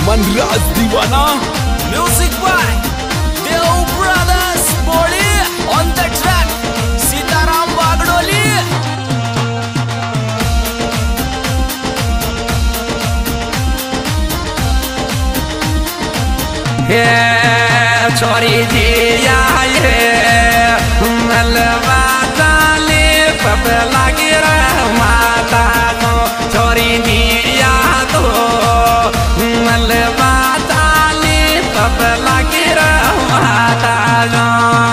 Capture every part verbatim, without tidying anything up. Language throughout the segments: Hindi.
Manraj Deewana. Music by Dev brothers बोली on the track Sitaram Bagdoli. हे छोरी जी आए मलवा डाले पप लागे माता तो छोरी जी तो मलवा डाले पप लागे माता जो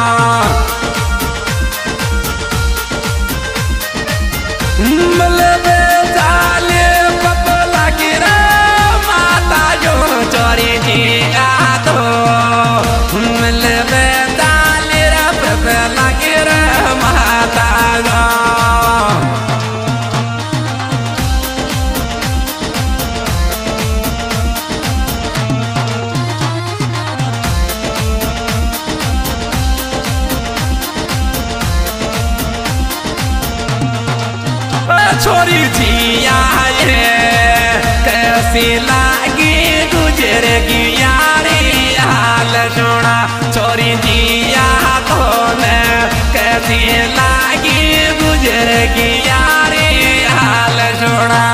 मलबे डाले पप लागे माता जो छोरी जी तो मलबे डाले पप लागे माता जो छोरी जी आए कैसी लागी गुजरेगी यारी हाल सुना। छोरी जी तो ने कैसी लागी गुजरेगी यारी हाल सुना।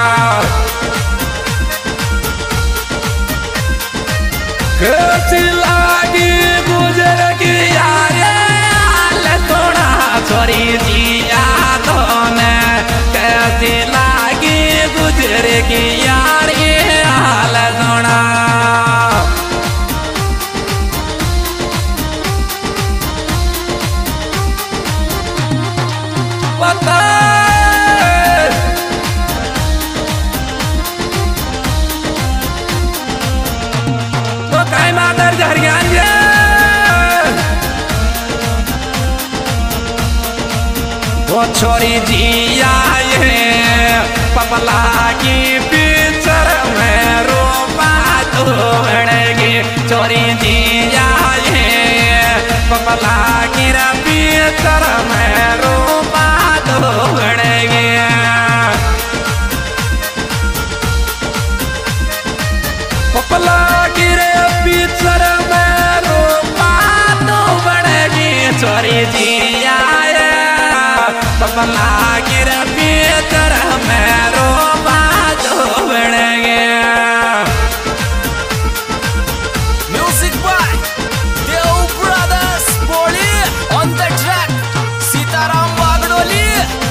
कैसी लागी गुजरेगी यारी हाल सुना। छोरी जी तो ने कैसी लागी गुजरेगी यारी हाल सुना। पता तो कई मादर जहरियान वो छोरी जी आए पपला की पिक्चर में रोपा तो बनेगी। छोरी जी आए पपला की पिक्चर में रोपा तो बनेगी। पपला की पिक्चर में रोपा तो बनेगी। छोरी जी आए पपला गिर भीतर में रोपा तो बनेगे। म्यूजिक बाय देव ब्रदर्स बोली on the track Sitaram Bagdoli.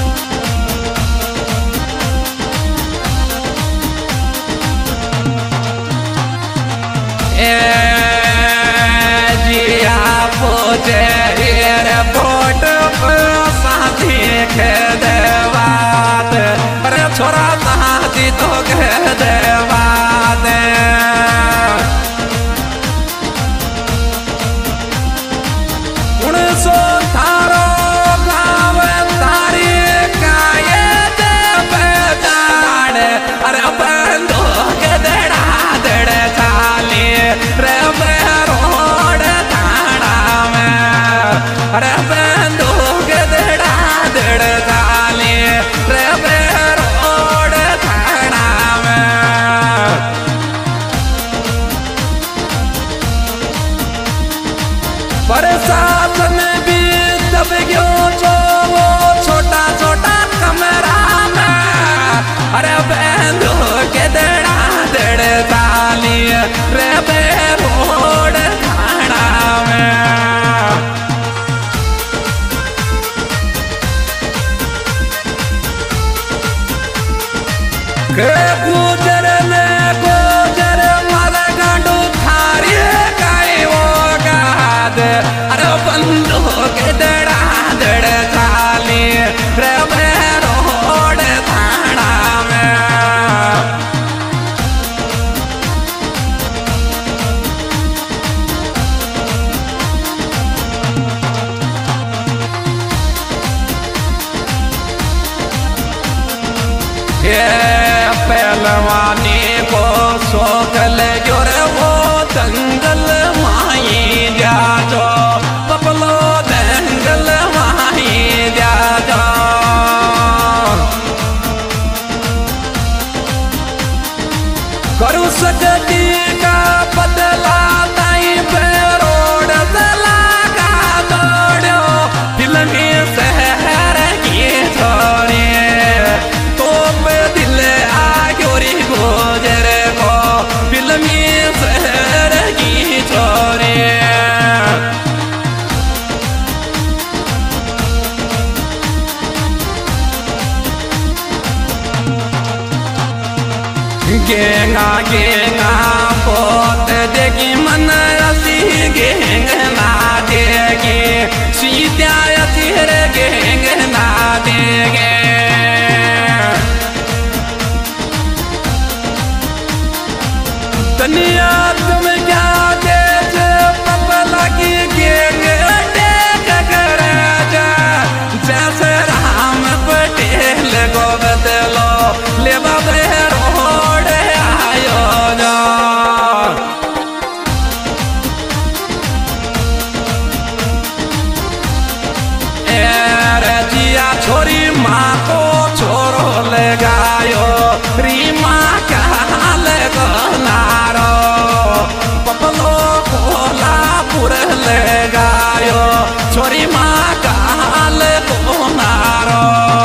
ए जिया पोते एयरपोर्ट देख दे बात अरे छोरा साथी तो कह दे बात। उनसो थारो गाँव तारी काये दे बेजाड़ अरे बंदो के देड़ा देड़ चाली रे रोड थाना में अरे बंदो के देड़ा देड़ चाली रे रोड थाना में। प्रशासन भी दब गयो जो वो छोटा छोटा कमरा में अरे बंदो के देड़ा देड़ चाली रे रोड थाना में। के गुजर ने गुजर मर गांडू थारी काई वो गाद अरे बंदो के दड़ा दड़ चाली रे रोड थाना में। पहलवानी को शौक लग्यो रे वो दंगल माई जा जो पपलो दंगल माई जा जो करू सकती गेंगा गेंगा पोत देगी मन असी गेंग ना देगी सीत्या अतीर गेंग ना देगे तनिया तुम क्या देख पपला की गेंग टेक करे जा जैसे राम पटेल को बदलो ले बाबे रोड आयो जा जिया छोरी माँ को छोरो लगायो री माँ कहाँ लगो नारो पपलो कोला पुर लगायो छोरी माँ कहाँ लगो नारो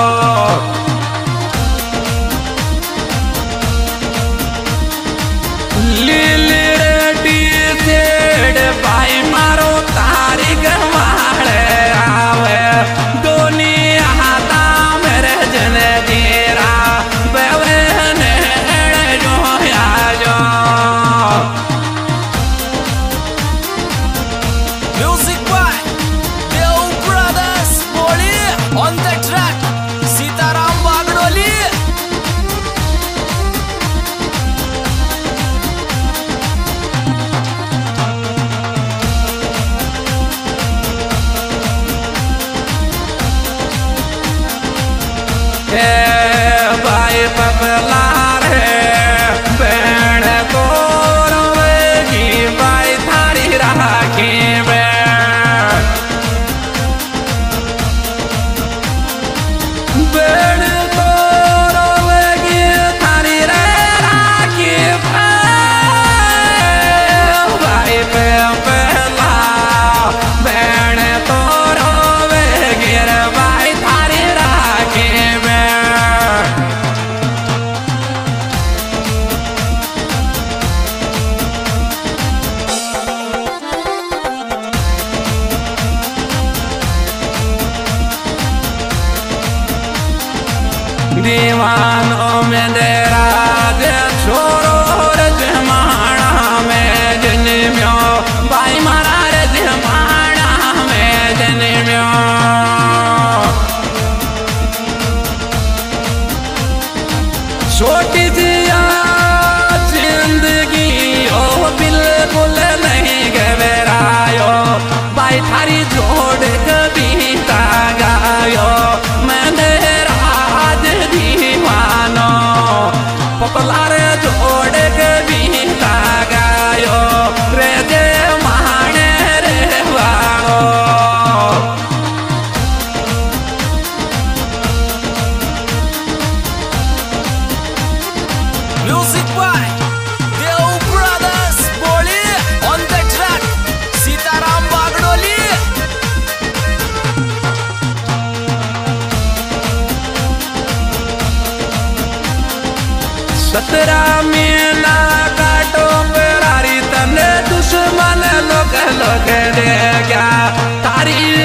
लीली रेडी सेड भाई मारो तारी गवाड़े आवे दोनी हाथा मेरे जन तेरा बेवे ने जो या जो Music by Deo Brothers Boli on the track Sitaram Wagdoli. भाई पपला रे बहन को रोवेगी भाई थारी राखी बहन को रोवेगी थारी रे राखी भाई पपला बहन तो रोवेगी रे भाई थारी राखी दीवानों में डेरा दे छोरो रे जमाना में जन्म्यो भाई मारा रे जमाना में जन्म्यो छोटी सी जिंदगी ओ बिल्कुल नहीं घबरायो भाई थारी जोड़ कभी गायो मैंने राज दीवानो पपला रे जोड़ कभी गायो रे जे माने रे वालो Music by Deo Brothers Boli on the track Sitaram Wagdoli. सतरा महीना काटो पेरारी तने दुश्मन लोग लोग दे गया तारी